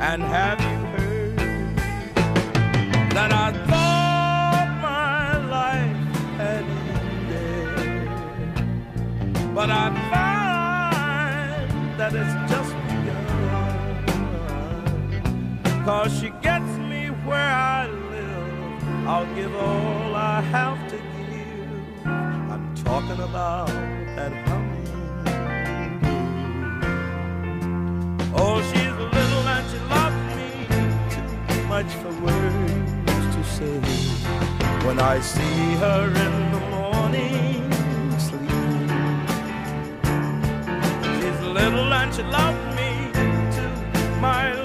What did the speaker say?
And have you heard that I thought my life had ended? But I find that it's just begun. 'Cause she gets me where I live. I'll give all I have to give. I'm talking about that hummingbird. Oh, she's little and she loves me too much for words to say. When I see her in the morning sleeping, she's little and she loves me too much